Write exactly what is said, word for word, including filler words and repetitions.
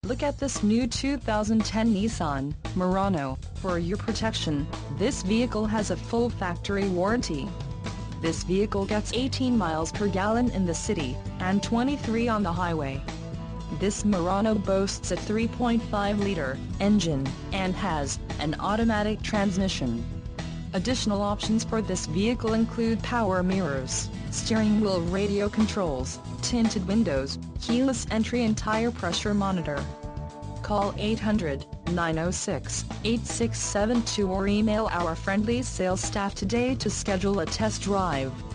Look at this new two thousand ten Nissan Murano. For your protection, this vehicle has a full factory warranty. This vehicle gets eighteen miles per gallon in the city, and twenty-three on the highway. This Murano boasts a three point five liter engine, and has an automatic transmission. Additional options for this vehicle include power mirrors, steering wheel radio controls, tinted windows, keyless entry and tire pressure monitor. Call eight hundred, nine oh six, eight six seven two or email our friendly sales staff today to schedule a test drive.